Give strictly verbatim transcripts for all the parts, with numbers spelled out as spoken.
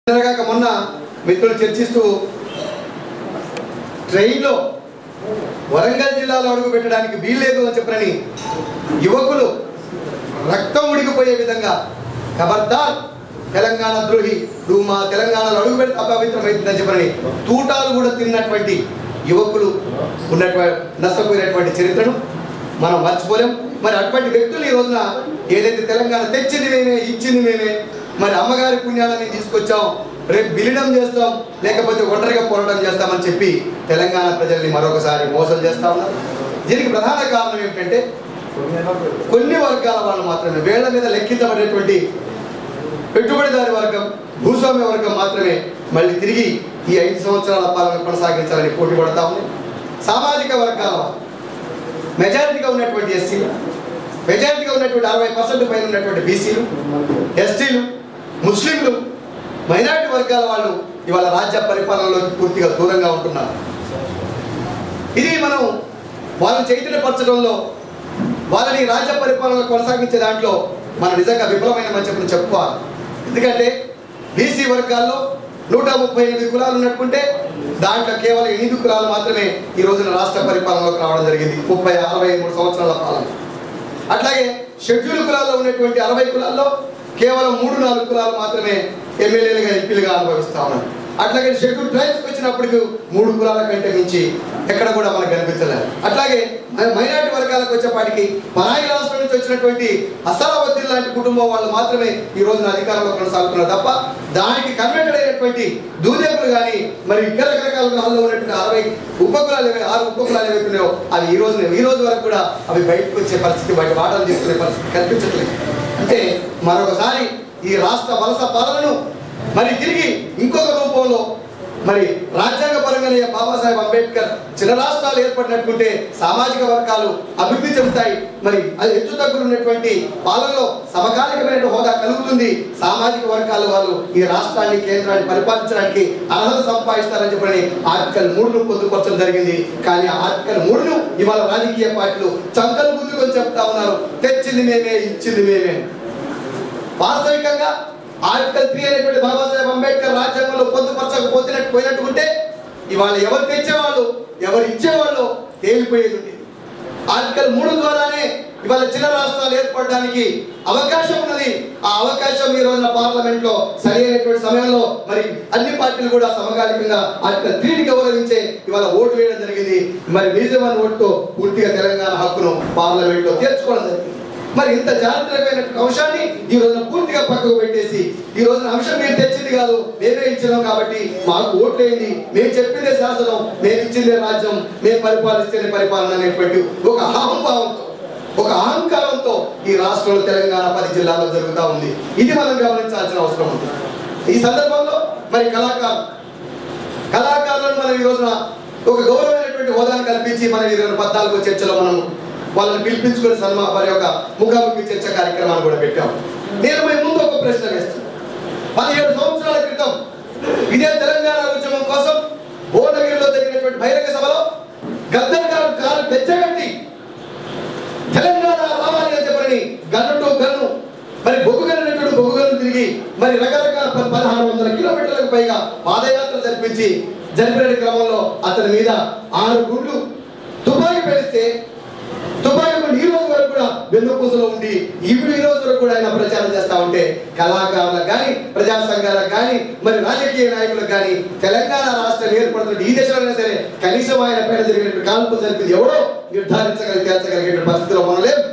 మొన్న మిత్రులు చర్చిస్తూ ట్రైన్లో వరంగల్ జిల్లాలో అడుగు పెట్టడానికి వీల్లేదు అని చెప్పని యువకులు రక్తం ఉడికిపోయే విధంగా ఖబర్దార్ తెలంగాణ ద్రోహి నువ్వు మా తెలంగాణలో అడుగు పెడితే అపవిత్రమైందని చెప్పని తూటాలు కూడా తిన్నటువంటి యువకులు ఉన్నటువంటి నష్టపోయినటువంటి చరిత్రను మనం మర్చిపోలేం. మరి అటువంటి వ్యక్తులు ఈ రోజున ఏదైతే తెలంగాణ తెచ్చింది మేమే ఇచ్చింది మేమే మరి అమ్మగారి పుణ్యాలని తీసుకొచ్చాం రేపు విలీనం చేస్తాం లేకపోతే ఒంటరిగా పోరాటం చేస్తామని చెప్పి తెలంగాణ ప్రజల్ని మరొకసారి మోసం చేస్తా ఉన్నారు. దీనికి ప్రధాన కారణం ఏమిటంటే కొన్ని వర్గాల వాళ్ళు మాత్రమే వేళ్ల మీద లెక్కించబడేటువంటి పెట్టుబడిదారి వర్గం భూస్వామ్య వర్గం మాత్రమే మళ్ళీ తిరిగి ఈ ఐదు సంవత్సరాల పాలన కొనసాగించాలని పోటీ పడతా ఉంది. సామాజిక వర్గాల మెజారిటీగా ఉన్నటువంటి ఎస్సీలు మెజారిటీగా ఉన్నటువంటి అరవై పర్సెంట్ పైన ఉన్నటువంటి బీసీలు ఎస్టీలు ముస్లింలు మైనారిటీ వర్గాల వాళ్ళు ఇవాళ రాజ్య పరిపాలనలోకి పూర్తిగా దూరంగా ఉంటున్నారు. ఇది మనం వాళ్ళని చైతన్యపరచడంలో వాళ్ళని రాజ్య పరిపాలన కొనసాగించే దాంట్లో మనం నిజంగా విఫలమైన మంచి చెప్పుకోవాలి. ఎందుకంటే బీసీ వర్గాల్లో నూట ముప్పై ఎనిమిది కులాలు ఉన్నట్టుకుంటే దాంట్లో కేవలం ఎనిమిది కులాలు మాత్రమే ఈ రోజున రాష్ట్ర పరిపాలనలోకి రావడం జరిగింది ముప్పై అరవై మూడు సంవత్సరాల పాలన. అట్లాగే షెడ్యూల్ కులాల్లో ఉన్నటువంటి అరవై కులాల్లో కేవలం మూడు నాలుగు కులాలు మాత్రమే ఎమ్మెల్యేలుగా ఎంపీలుగా అనుభవిస్తా ఉన్నారు. అట్లాగే షెడ్యూల్ ట్రైబ్స్కి వచ్చినప్పటికీ మూడు కులాల కంటే మించి ఎక్కడ కూడా మనకు కనిపించలేదు. అట్లాగే మైనారిటీ వర్గాలకు వచ్చేపాటికి పరాయి రాష్ట్రం నుంచి వచ్చినటువంటి అసలావుద్దీన్ లాంటి కుటుంబం వాళ్ళు మాత్రమే ఈ రోజున అధికారంలో కొనసాగుతున్నారు తప్ప దానికి కన్వర్టెడ్ అయినటువంటి దూదేపులు కానీ మరి ఇతర రకరకాల కులాల్లో ఉన్నటువంటి అరవై ఉపకులాలు ఏవై ఆరు ఉపకులాలు ఏవైతున్నాయో అవి ఈ రోజు ఈ రోజు వరకు కూడా అవి బయటకు వచ్చే పరిస్థితి బయట వాటలు తీసుకునే పరిస్థితి కనిపించట్లేదు. అంటే మరొకసారి ఈ రాష్ట్ర వలస పాలనను మరి తిరిగి ఇంకొక రూపంలో మరి రాజ్యాంగ పరంగానే బాబాసాహెబ్ అంబేద్కర్ చిన్న రాష్ట్రాలు ఏర్పడినట్టుకుంటే సామాజిక వర్గాలు అభివృద్ధి చెందుతాయి, మరి అది హెచ్చు తగ్గులు ఉన్నటువంటి పాలనలో సమకాలికమైన హోదా కలుగుతుంది, సామాజిక వర్గాల వాళ్ళు ఈ రాష్ట్రాన్ని కేంద్రాన్ని పరిపాలించడానికి అర్హత సంపాదిస్తారని చెప్పని ఆర్టికల్ మూడును పొందుపరచడం జరిగింది. కానీ ఆర్టికల్ మూడును ఇవాళ రాజకీయ పార్టీలు చంకలు గుద్దుకొని చెప్తా ఉన్నారు, తెచ్చింది మేమే ఇచ్చింది మేమే. వాస్తవికంగా ఆర్టికల్ త్రీ అనేటువంటి బాబాసాహెబ్ అంబేద్కర్ రాజ్యాంగంలో పొందుపరచకపోతున్నట్టు పోయినట్టుకుంటే ఇవాళ ఎవరు తెచ్చేవాళ్ళు ఎవరు ఇచ్చేవాళ్ళు తేలిపోయేది. ఆర్టికల్ మూడు ద్వారానే ఇవాళ చిన్న రాష్ట్రాలు ఏర్పడడానికి అవకాశం ఉన్నది. ఆ అవకాశం ఈ రోజున పార్లమెంట్ లో సరి అయినటువంటి సమయంలో మరి అన్ని పార్టీలు కూడా సమకాలికంగా ఆర్టికల్ త్రీని గౌరవించే ఇవాళ ఓటు వేయడం జరిగింది. మరి నిజమైన ఓటుతో పూర్తిగా తెలంగాణ హక్కును పార్లమెంట్ లో తీర్చుకోవడం జరిగింది. మరి ఇంత చారిత్రకమైనటువంటి అంశాన్ని ఈ రోజున పూర్తిగా పక్కకు పెట్టేసి ఈ రోజున అంశం మీరు తెచ్చింది కాదు మేమే ఇచ్చినాం కాబట్టి మాకు ఓట్లేంది, మేము చెప్పిందే శాసనం, మేము ఇచ్చిందే రాజ్యం, మేము పరిపాలిస్తేనే పరిపాలన అనేటువంటి ఒక అహంభావంతో ఒక అహంకారంతో ఈ రాష్ట్రంలో తెలంగాణ పది జిల్లాల్లో జరుగుతూ ఉంది. ఇది మనం గమనించాల్సిన అవసరం ఉంది. ఈ సందర్భంలో మరి కళాకారు కళాకారులను మనం ఈ రోజున ఒక గౌరవమైనటువంటి హోదాను కల్పించి మనం ఈ రోజు పద్నాలుగో చర్చలో మనం వాళ్ళని పిలిపించుకుని సన్మా వారి యొక్క ముఖాముఖి చర్చ కార్యక్రమాన్ని కూడా పెట్టాము. నేను మీ ముందు ఒక ప్రశ్న వేస్తాను. పదిహేడు సంవత్సరాల క్రితం ఇదే తెలంగాణ ఉద్యమం కోసం భువనగిరిలో జరిగినటువంటి బహిరంగ సభలో గద్దర్ గారు కాలు తెచ్చగట్టి తెలంగాణ రావాలి అని చెప్పని గన్నుతో గన్ను మరి బొగ్గుగన్నట్టుడు బొగ్గుగన్ను తిరిగి మరి రకరకాల పదహారు వందల కిలోమీటర్లకు పైగా పాదయాత్ర జరిపించి జరిపిన క్రమంలో అతని మీద ఆరు గుండ్లు తుపాకీ పేలిస్తే తుపాకీ ఈ రోజు వరకు కూడా వెన్నుపూసలో ఉండి ఇప్పుడు ఈ రోజు వరకు కూడా ఆయన ప్రచారం చేస్తా ఉంటే కళాకారులకు కానీ ప్రజా సంఘాలకు కానీ మరి రాజకీయ నాయకులకు కానీ తెలంగాణ రాష్ట్రం ఏర్పడుతున్న ఈ దేశంలో సరే కనీసం ఆయన పైన జరిగినటువంటి కాల్పు జరిపింది ఎవడో నిర్ధారించగలిగి తేల్చగలిగే పరిస్థితిలో మనం లేవు.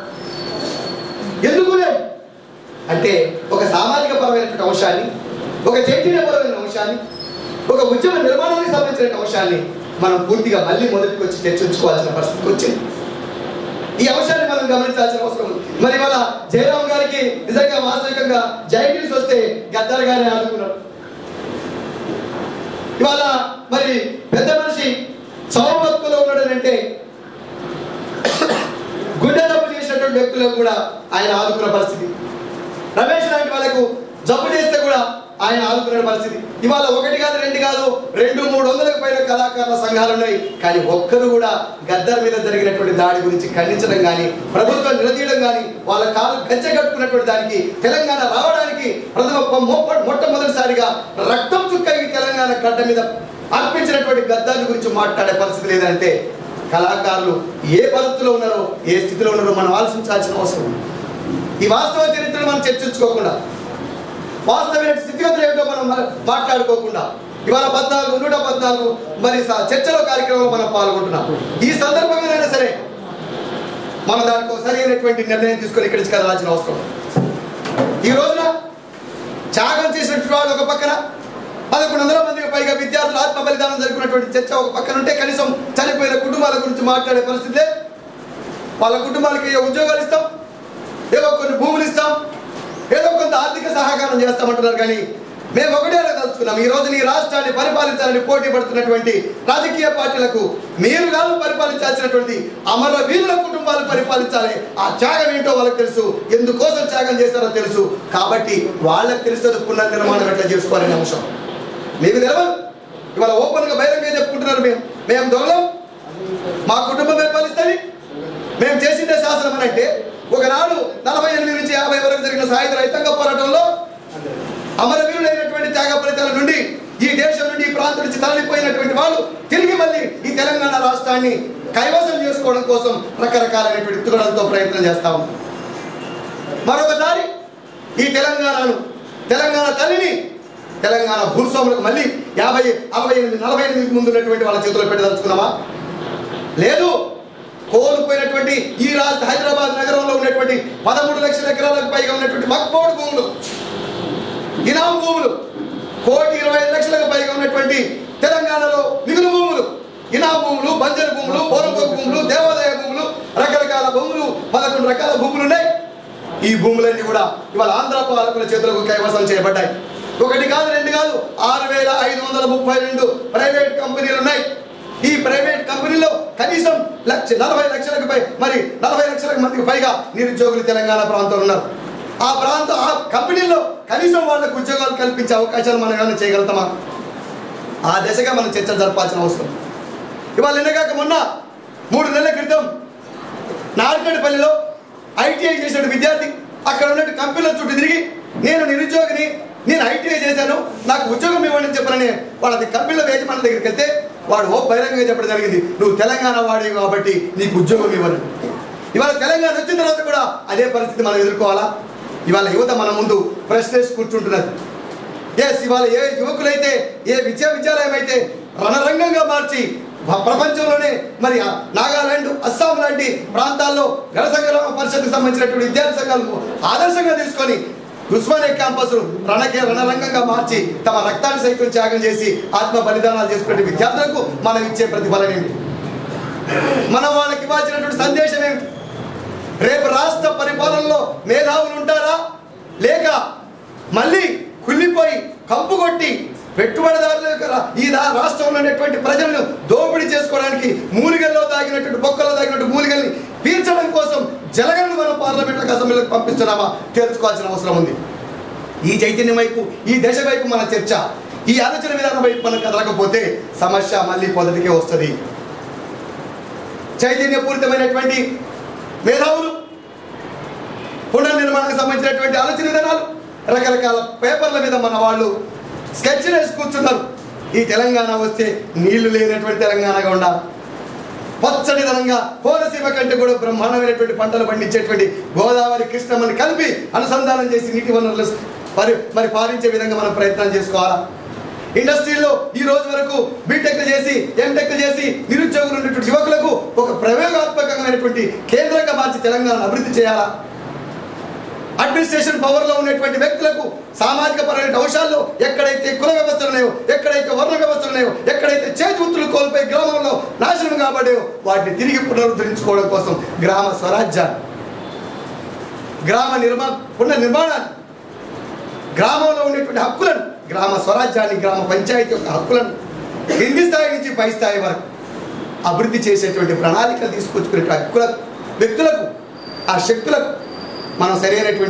ఎందుకు లేవు అంటే ఒక సామాజిక పరమైనటువంటి అంశాన్ని ఒక చైతన్యపరమైన అంశాన్ని ఒక ఉద్యమ నిర్మాణానికి సంబంధించిన అంశాన్ని మనం పూర్తిగా మళ్ళీ మొదటికి వచ్చి చర్చించుకోవాల్సిన పరిస్థితికి వచ్చింది. ఈ అంశాన్ని మనం గమనించాల్సిన అవసరం ఉంది. మరి ఇవాళ జయరాం గారికి నిజంగా వాస్తవికంగా జైంటిల్స్ వస్తే గద్దర్ గారిని ఆదుకున్నాడు. ఇవాళ మరి పెద్ద మనిషి సౌబతుకులో ఉన్నాడనంటే గుండె జబ్బు చేసినటువంటి వ్యక్తులకు కూడా ఆయన ఆదుకున్న పరిస్థితి. రమేష్ లాంటి వాళ్ళకు జబ్బు చేస్తే కూడా ఆయన ఆదుకునే పరిస్థితి. ఇవాళ ఒకటి కాదు రెండు కాదు రెండు మూడు వందలకు పైన కళాకారుల సంఘాలు ఉన్నాయి. కానీ ఒక్కరు కూడా గద్దర్ మీద జరిగినటువంటి దాడి గురించి ఖండించడం కానీ, ప్రభుత్వం నిలదీయడం కానీ, వాళ్ళ కాలు గజ్జె కట్టుకున్నటువంటి దానికి, తెలంగాణ రావడానికి ప్రథమ మొట్టమొదటిసారిగా రక్తం చుక్క ఈ తెలంగాణ గడ్డ మీద అర్పించినటువంటి గద్దర్ గురించి మాట్లాడే పరిస్థితి లేదంటే కళాకారులు ఏ పరిస్థితిలో ఉన్నారో, ఏ స్థితిలో ఉన్నారో మనం ఆలోచించాల్సిన అవసరం ఉంది. ఈ వాస్తవ చరిత్రను మనం చర్చించుకోకుండా, వాస్తవమైన స్థితిగతులు ఏమిటో మనం మాట్లాడుకోకుండా ఇవాళ పద్నాలుగు నూట పద్నాలుగు మరి చర్చలో కార్యక్రమంలో మనం పాల్గొంటున్నాం. ఈ సందర్భంగానైనా సరే మనం దానికి సరైనటువంటి నిర్ణయం తీసుకొని ఇక్కడి నుంచి కదలాల్సిన అవసరం. ఈ రోజున త్యాగం చేసినటువంటి వాళ్ళు ఒక పక్కన, పదకొండు వందల మందికి పైగా విద్యార్థులు ఆత్మ బలిదానం జరుగుతున్నటువంటి చర్చ ఒక పక్కన ఉంటే, కనీసం చనిపోయిన కుటుంబాల గురించి మాట్లాడే పరిస్థితి. వాళ్ళ కుటుంబాలకి ఏ ఉద్యోగాలు ఇస్తాం, ఏదో కొన్ని భూములు ఇస్తాం, ఏదో కొంత ఆర్థిక సహకారం చేస్తామంటున్నారు. కానీ మేము ఒకటే తలుచుకున్నాం, ఈ రోజు ఈ రాష్ట్రాన్ని పరిపాలించాలని పోటీ పడుతున్నటువంటి రాజకీయ పార్టీలకు మీరు కాదు పరిపాలించాల్సినటువంటి అమర వీరుల కుటుంబాలు పరిపాలించాలి. ఆ త్యాగం ఏంటో వాళ్ళకి తెలుసు, ఎందుకోసం త్యాగం చేస్తారో తెలుసు. కాబట్టి వాళ్ళకి తెలుస్తుంది పునర్నిర్మాణం ఎట్లా చేసుకోవాలనే అంశం. మీకు తెలవదు, ఇవాళ ఓపెన్గా బహిరంగంగా చెప్పుకుంటున్నారు, మేము మేము దొంగలం, మా కుటుంబం పరిపాలిస్తుంది, మేము చేసిందే శాసనం అని. అంటే ఒకనాడు నలభై ఎనిమిది నుంచి యాభై వరకు జరిగిన సాయుధ రైతాంగ పోరాటంలో అమరవీరులైనటువంటి త్యాగ ఫలితాల నుండి ఈ దేశం నుండి ఈ ప్రాంతం నుంచి తరలిపోయినటువంటి వాళ్ళు తిరిగి మళ్ళీ ఈ తెలంగాణ రాష్ట్రాన్ని కైవసం చేసుకోవడం కోసం రకరకాలైనటువంటి ఎత్తుగడలతో ప్రయత్నం చేస్తా ఉన్నాం. మరొకసారి ఈ తెలంగాణను, తెలంగాణ తల్లిని, తెలంగాణ భూస్వాములకు మళ్ళీ యాభై అరవై ఎనిమిది నలభై ఎనిమిదికి ముందు ఉన్నటువంటి వాళ్ళ చేతుల్లో పెట్టదలుచుకున్నామా? లేదు. కోల్పోయినటువంటి ఈ రాష్ట్ర హైదరాబాద్ నగరంలో ఉన్నటువంటి పదమూడు లక్షల ఎకరాలకు పైగా ఉన్నటువంటి మక్బోర్డు భూములు, ఇనాం భూములు, కోటి ఇరవై ఐదు లక్షలకు పైగా ఉన్నటువంటి తెలంగాణలో మిగులు భూములు, ఇనాం భూములు, బంజరు భూములు, పోరంపోకు భూములు, దేవాదాయ భూములు, రకరకాల భూములు, పదకొండు రకాల భూములు ఉన్నాయి. ఈ భూములన్నీ కూడా ఇవాళ ఆంధ్ర పాలకుల చేతులకు కైవసం చేయబడ్డాయి. ఒకటి కాదు రెండు కాదు ఆరు వేల ఐదు వందల ముప్పై రెండు ప్రైవేట్ కంపెనీలు ఉన్నాయి. ఈ ప్రైవేట్ కంపెనీలో కనీసం లక్ష నలభై లక్షలకు పై మరి నలభై లక్షల మందికి పైగా నిరుద్యోగులు తెలంగాణ ప్రాంతంలో ఉన్నారు. ఆ ప్రాంతం ఆ కంపెనీల్లో కనీసం వాళ్ళకు ఉద్యోగాలు కల్పించే అవకాశాలు మనం ఏమైనా చేయగలుగుతామా? ఆ దశగా మనం చర్చ జరపాల్సిన అవసరం. ఇవాళ నిన్నగాక మొన్న మూడు నెలల క్రితం నార్కడ్పల్లిలో ఐటీఐ చేసిన విద్యార్థి అక్కడ ఉన్నట్టు కంపెనీల చుట్టూ తిరిగి నేను నిరుద్యోగిని, నేను ఐటీఐ చేశాను, నాకు ఉద్యోగం ఇవ్వండి అని చెప్పనని వాళ్ళది కంపెనీలో యజమాని దగ్గరికి వెళ్తే వాడు ఓ బహిరంగంగా చెప్పడం జరిగింది, నువ్వు తెలంగాణ వాడివి కాబట్టి నీకు ఉద్యోగం ఇవ్వను. ఇవాళ తెలంగాణ వచ్చిన తర్వాత కూడా అదే పరిస్థితి మనం ఎదుర్కోవాలా? ఇవాళ యువత మన ముందు ప్రశ్నేసి కూర్చుంటున్నది. ఎస్, ఇవాళ ఏ యువకులైతే, ఏ విశ్వవిద్యాలయం అయితే రణరంగంగా మార్చి ప్రపంచంలోనే మరి నాగాలాండ్, అస్సాం లాంటి ప్రాంతాల్లో గణ సంగ్రామ పరిషత్కు సంబంధించినటువంటి విద్యార్థి సంఘాలకు ఆదర్శంగా తీసుకొని ఉస్మానియా క్యాంపస్ రణకే రణరంగంగా మార్చి తమ రక్తాన్ని సైతం త్యాగం చేసి ఆత్మ బలిదానాలు చేసుకునే విద్యార్థులకు మనం ఇచ్చే ప్రతిఫలం ఏమిటి? మనం వాళ్ళకి ఇవ్వాల్సినటువంటి సందేశం ఏమిటి? రేపు రాష్ట్ర పరిపాలనలో మేధావులు ఉంటారా, లేక మళ్ళీ కుళ్ళిపోయి కంపు కొట్టి పెట్టుబడిదారుల ఈ రాష్ట్రంలో ఉన్నటువంటి ప్రజలను దోపిడీ చేసుకోవడానికి మూలిగల్లో దాగినటువంటి బొక్కల్లో దాగినట్టు మూలిగల్ని పీల్చడం కోసం జలగలను మనం పార్లమెంట్లకు అసెంబ్లీలకు పంపిస్తున్నామా తెలుసుకోవాల్సిన అవసరం ఉంది. ఈ చైతన్యం వైపు, ఈ దశ వైపు మన చర్చ, ఈ ఆలోచన విధానం వైపు మనం కదలకపోతే సమస్య మళ్ళీ పొదటికే వస్తుంది. చైతన్యపూరితమైనటువంటి మేధావులు, పునర్నిర్మాణానికి సంబంధించినటువంటి ఆలోచన విధానాలు, రకరకాల పేపర్ల మీద మన వాళ్ళు స్కెచ్ వేసి కూర్చున్నారు. ఈ తెలంగాణ వస్తే నీళ్లు లేనటువంటి తెలంగాణగా ఉండాలి, పచ్చడిదనంగా కోనసీమ కంటే కూడా బ్రహ్మాండమైనటువంటి పంటలు పండించేటువంటి గోదావరి, కృష్ణమ్మని కలిపి అనుసంధానం చేసి నీటి వనరులు పరి మరి పాలించే విధంగా మనం ప్రయత్నం చేసుకోవాలా? ఇండస్ట్రీలో ఈ రోజు వరకు బీటెక్ చేసి ఎంటెక్ చేసి నిరుద్యోగులు ఉన్నటువంటి యువకులకు ఒక ప్రయోగాత్మకమైనటువంటి కేంద్రంగా మార్చి తెలంగాణ అభివృద్ధి చేయాలా? అడ్మినిస్ట్రేషన్ పవర్లో ఉన్నటువంటి వ్యక్తులకు సామాజిక పరమైన అంశాల్లో ఎక్కడైతే కుల వ్యవస్థలు ఉన్నాయో, ఎక్కడైతే వర్ణ వ్యవస్థలు ఉన్నాయో, ఎక్కడైతే చేతి వృత్తులు కోల్పోయి గ్రామంలో నాశనం కాబట్టాయో వాటిని తిరిగి పునరుద్ధరించుకోవడం కోసం గ్రామ స్వరాజ్యాన్ని, గ్రామ నిర్మా పునర్నిర్మాణాన్ని, గ్రామంలో ఉండేటువంటి హక్కులను, గ్రామ స్వరాజ్యాన్ని, గ్రామ పంచాయతీ యొక్క హక్కులను కింది స్థాయి నుంచి పై స్థాయి వరకు అభివృద్ధి చేసేటువంటి ప్రణాళికలు తీసుకొచ్చుకునే హక్కులకు, వ్యక్తులకు, ఆ శక్తులకు మనం సరైనటువంటి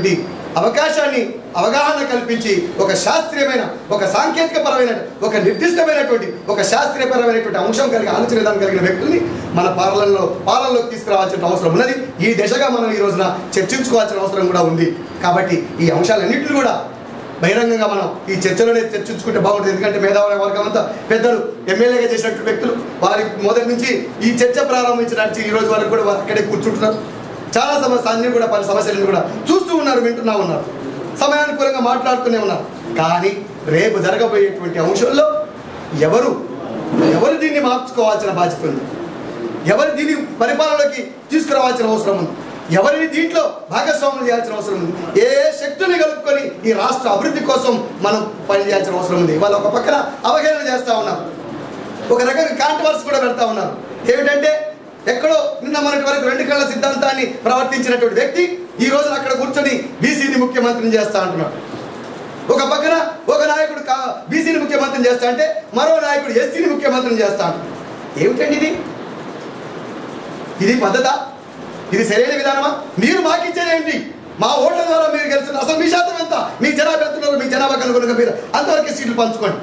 అవకాశాన్ని అవగాహన కల్పించి ఒక శాస్త్రీయమైన ఒక సాంకేతిక పరమైన ఒక నిర్దిష్టమైనటువంటి ఒక శాస్త్రీయపరమైనటువంటి అంశం కలిగి ఆలోచన విధానం కలిగిన వ్యక్తుల్ని మన పాలనలో పాలనలోకి తీసుకురావాల్సిన అవసరం ఉన్నది. ఈ దిశగా మనం ఈ రోజున చర్చించుకోవాల్సిన అవసరం కూడా ఉంది. కాబట్టి ఈ అంశాలన్నింటినీ కూడా బహిరంగంగా మనం ఈ చర్చలోనే చర్చించుకుంటే బాగుంటుంది. ఎందుకంటే మేధావుల వర్గం అంతా పెద్దలు ఎమ్మెల్యేగా చేసినటువంటి వ్యక్తులు వారి మొదటి నుంచి ఈ చర్చ ప్రారంభించిన ఈ రోజు వరకు కూడా వారు అక్కడే కూర్చుంటున్నారు. చాలా సమస్య అన్ని కూడా పలు సమస్యలను కూడా చూస్తూ ఉన్నారు, వింటున్నా ఉన్నారు, సమయానుకూలంగా మాట్లాడుతూనే ఉన్నారు. కానీ రేపు జరగబోయేటువంటి అంశంలో ఎవరు ఎవరు దీన్ని మార్చుకోవాల్సిన బాధ్యత ఉంది, ఎవరు దీన్ని పరిపాలనలోకి తీసుకురావాల్సిన అవసరం ఉంది, ఎవరిని దీంట్లో భాగస్వాములు చేయాల్సిన అవసరం ఉంది, ఏ శక్తుల్ని కలుపుకొని ఈ రాష్ట్ర అభివృద్ధి కోసం మనం పనిచేయాల్సిన అవసరం ఉంది. వాళ్ళు ఒక పక్కన అవహేళన చేస్తూ ఉన్నారు, ఒక రకంగా కాంట్రవర్సీ కూడా పెడతా ఉన్నారు. ఏమిటంటే ఎక్కడో నిన్న మొన్నటి వరకు రెండు కళ్ళ సిద్ధాంతాన్ని ప్రవర్తించినటువంటి వ్యక్తి ఈ రోజు అక్కడ కూర్చొని బీసీని ముఖ్యమంత్రిని చేస్తా అంటున్నాడు. ఒక పక్కన ఒక నాయకుడు బీసీని ముఖ్యమంత్రిని చేస్తా అంటే మరో నాయకుడు ఎస్సీని ముఖ్యమంత్రిని చేస్తా అంటున్నాడు. ఏమిటండి ఇది? ఇది పద్ధత? ఇది సరైన విధానమా? మీరు మాకిచ్చేది ఏంటి? మా ఓట్ల ద్వారా మీరు గెలుస్తున్నారు. అసలు మీ శాతం ఎంత? మీ జనాభా ఎంత? మీ జనాభా కనుగొనగా మీరు అంతవరకు సీట్లు పంచుకోండి.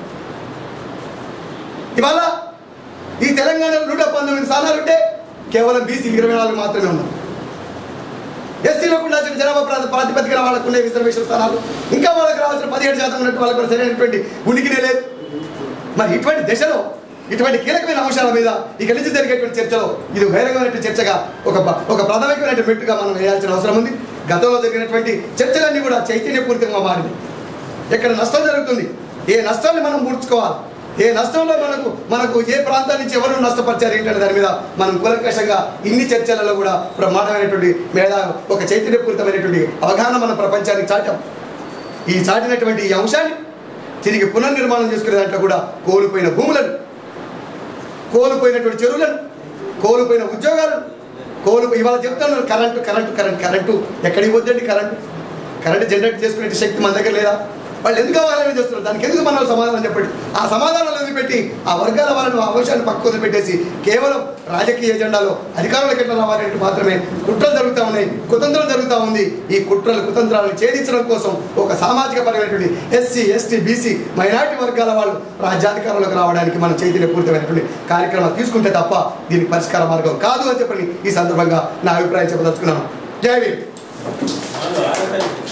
ఇవాళ ఈ తెలంగాణలో నూట పంతొమ్మిది స్థానాలు ఉంటే కేవలం బీసీ ఇరవై నాలుగు మాత్రమే ఉన్నారు. ఎస్సీలకు ఉండాల్సిన జనాభా ప్రాతిపదికన వాళ్ళకు ఉండే రిజర్వేషన్ స్థానాలు ఇంకా వాళ్ళకి రావాల్సిన పదిహేడు శాతం ఉన్నట్టు వాళ్ళకు కూడా సరైనటువంటి ఉనికినే లేదు. మరి ఇటువంటి దశలో ఇటువంటి కీలకమైన అంశాల మీద ఇక నుంచి జరిగేటువంటి చర్చలో ఇది బహిరంగమైనటువంటి చర్చగా ఒక ఒక ప్రాథమికమైన మెట్టుగా మనం వేయాల్సిన అవసరం ఉంది. గతంలో జరిగినటువంటి చర్చలన్నీ కూడా చైతన్యపూరితంగా మారింది. ఎక్కడ నష్టం జరుగుతుంది, ఏ నష్టాన్ని మనం పూడ్చుకోవాలి, ఏ నష్టంలో మనకు మనకు ఏ ప్రాంతాల నుంచి ఎవరు నష్టపరిచారు ఏంటంటే దాని మీద మనం కూలంకషంగా ఇన్ని చర్చలలో కూడా బ్రహ్మాండమైనటువంటి మీద ఒక చైతన్యపూరితమైనటువంటి అవగాహన మన ప్రపంచానికి చాటాం. ఈ చాటినటువంటి ఈ అంశాన్ని తిరిగి పునర్నిర్మాణం చేసుకునే దాంట్లో కూడా కోల్పోయిన భూములను, కోల్పోయినటువంటి చెరువులను, కోల్పోయిన ఉద్యోగాలను, కోల్పోయి ఇవాళ చెప్తున్నారు కరెంటు కరెంటు కరెంట్ కరెంటు ఎక్కడికి పోద్దండి? కరెంటు కరెంటు జనరేట్ చేసుకునే శక్తి మన దగ్గర లేదా? వాళ్ళు ఎందుకు కావాలని చేస్తున్నారు? దానికి ఎందుకు మనం సమాధానం చెప్పండి. ఆ సమాధానాలు వదిలిపెట్టి ఆ వర్గాల వాళ్ళను ఆ అంశాన్ని పక్క వదిలిపెట్టేసి కేవలం రాజకీయ ఎజెండాలో అధికారులకు ఎట్లా రావాలంటే మాత్రమే కుట్రలు జరుగుతూ ఉన్నాయి, కుతంత్రం జరుగుతూ ఉంది. ఈ కుట్రలు కుతంత్రాలను ఛేదించడం కోసం ఒక సామాజిక పరమైనటువంటి ఎస్సీ ఎస్టీ బీసీ మైనారిటీ వర్గాల వాళ్ళు రాజ్యాధికారంలోకి రావడానికి మనం చైతన్యపూరితమైనటువంటి కార్యక్రమాలు తీసుకుంటే తప్ప దీనికి పరిష్కార మార్గం కాదు అని చెప్పని ఈ సందర్భంగా నా అభిప్రాయం చెప్పదలుచుకున్నాను. జై భీమ్.